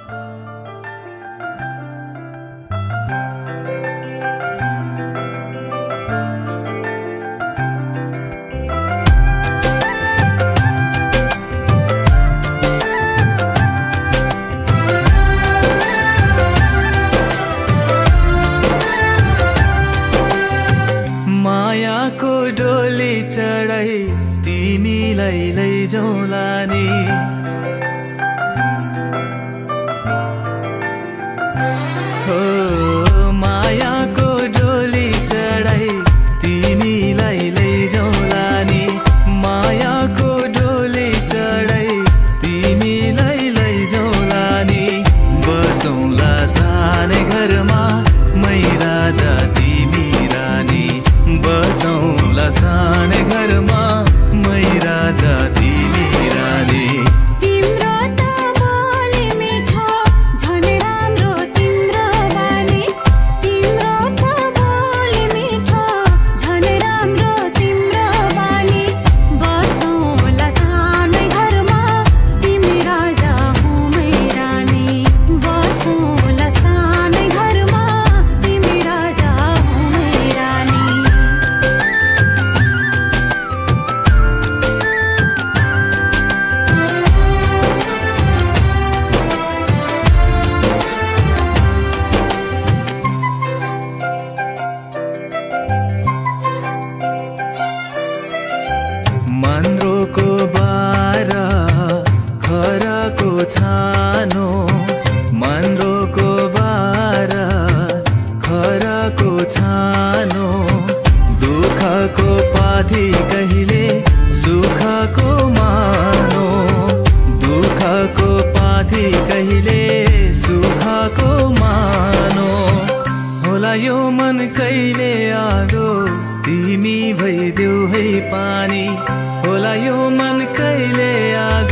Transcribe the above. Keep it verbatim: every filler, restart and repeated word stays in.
मायाको डोली चढाई तिमीलाई लैजाउँला नि हो मायाको डोली चढाई तिमीलाई लैजाउँला नि मायाको डोली चढाई तिमीलाई लैजाउँला नि बसौँला सानै घरमा मै राजा तिमी रानी बसौँला सानै घरमा मै राजा तिमी रानी तिम्रो त बोली मिठो झन् राम्रो तिम्रो बानी तिम्रो त बोली मिठो झन् राम्रो तिम्रो बानी बसौँला सानै घरमा तिमी राजा हुँ मै रानी बसौँला सानै घरमा तिमी राजा हुँ मै रानी मन्द्रोको बारा खराको छानो मन्द्रोको बारा खराको छानो दुःखको पाथी कहिले सुखको मानो दुःखको पाथी कहिले सुखको मानो होला यो मन कहिले आगो तिमी भइदेऊ है पानी होला यो मन कहिले आगो